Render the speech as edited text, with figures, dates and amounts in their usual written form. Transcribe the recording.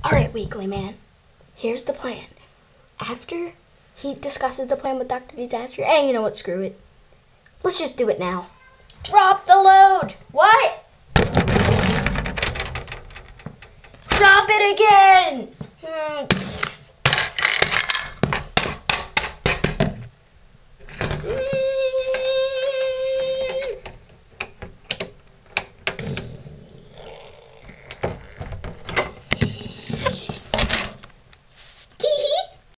All right, Weekly Man. Here's the plan. After he discusses the plan with Dr. Disaster, and you know what, screw it. Let's just do it now. Drop the load! What? Drop it again!